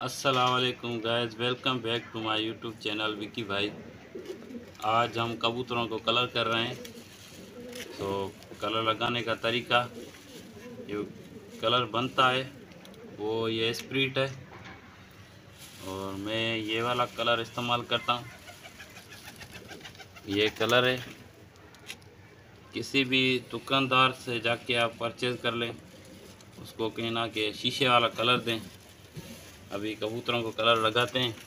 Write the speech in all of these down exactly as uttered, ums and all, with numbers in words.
अस्सलाम वालेकुम guys, welcome back to my YouTube channel Vicky भाई। आज हम कबूतरों को कलर कर रहे हैं। तो कलर लगाने का तरीका, जो कलर बनता है वो ये स्प्रिट है और मैं ये वाला कलर इस्तेमाल करता हूँ। ये कलर है, किसी भी दुकानदार से जाके आप परचेज़ कर लें, उसको कहना कि शीशे वाला कलर दें। अभी कबूतरों को कलर लगाते हैं।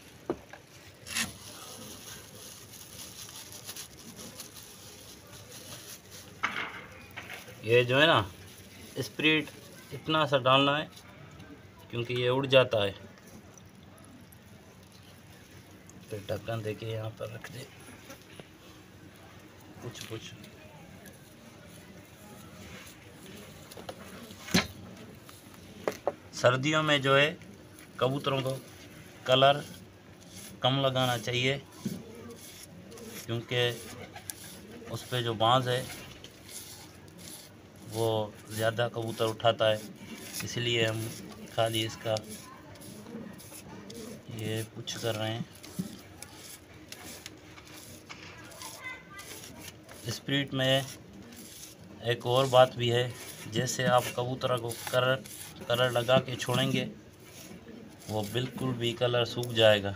ये जो है ना, स्प्रिट इतना सा डालना है क्योंकि ये उड़ जाता है। फिर ढक्कन देके यहाँ पर रख दे। कुछ कुछ सर्दियों में जो है कबूतरों को कलर कम लगाना चाहिए, क्योंकि उस पर जो बाँस है वो ज़्यादा कबूतर उठाता है। इसलिए हम खाली इसका ये कुछ कर रहे हैं। स्प्रिट में एक और बात भी है, जैसे आप कबूतर को कलर कलर लगा के छोड़ेंगे वो बिल्कुल भी कलर सूख जाएगा।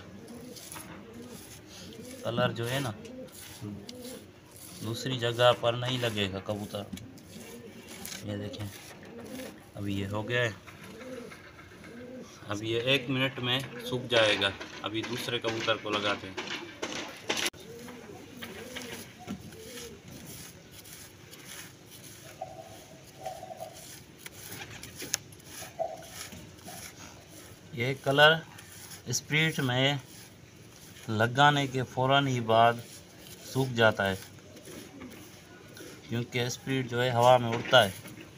कलर जो है ना दूसरी जगह पर नहीं लगेगा कबूतर। ये देखें, अभी ये हो गया है। अभी ये एक मिनट में सूख जाएगा। अभी दूसरे कबूतर को लगाते हैं। ये कलर स्प्रिट में लगाने के फ़ौरन ही बाद सूख जाता है, क्योंकि स्प्रिट जो है हवा में उड़ता है।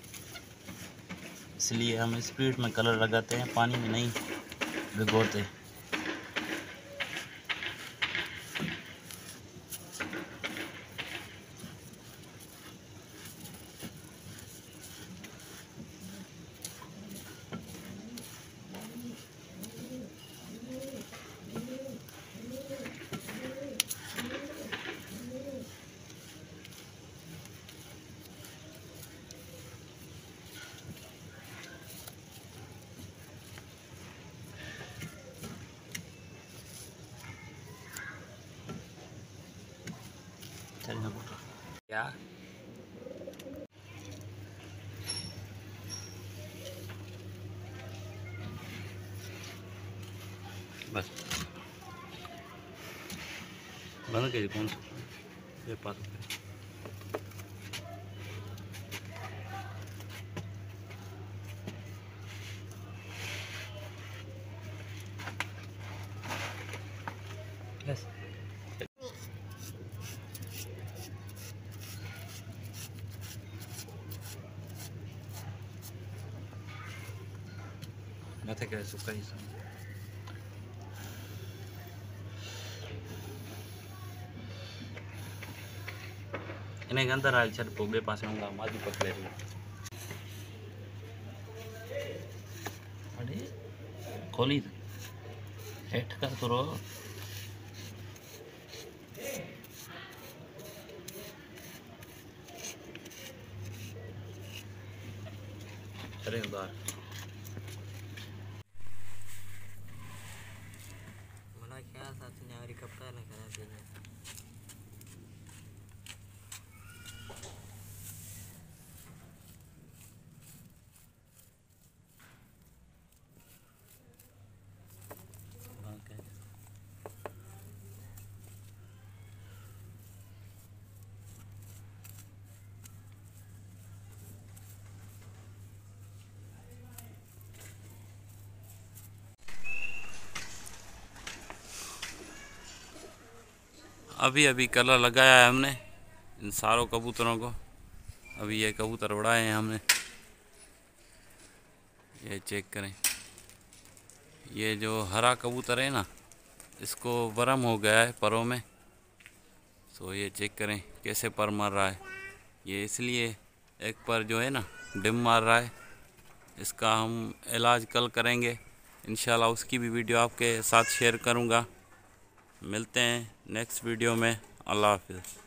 इसलिए हम स्प्रिट में कलर लगाते हैं, पानी में नहीं भिगोते। क्या बस बंद कर कौन सा ये पास बस मत करे सुखा ही सब इन्हें अंदर आयल छे पोगे पास होगा माजी पकड़े रही। अरे खोली हेठ कर तो रो अरे उधार मला क्या साथ न्यारी कपड़ा ना करा चाहिए। अभी अभी कलर लगाया है हमने इन सारों कबूतरों को। अभी ये कबूतर उड़ाए हैं हमने। ये चेक करें, ये जो हरा कबूतर है ना, इसको वर्म हो गया है परों में। तो ये चेक करें कैसे पर मार रहा है। ये इसलिए एक पर जो है ना डिम मार रहा है। इसका हम इलाज कल करेंगे इंशाल्लाह उसकी भी वीडियो आपके साथ शेयर करूँगा। मिलते हैं नेक्स्ट वीडियो में। अल्लाह हाफिज़।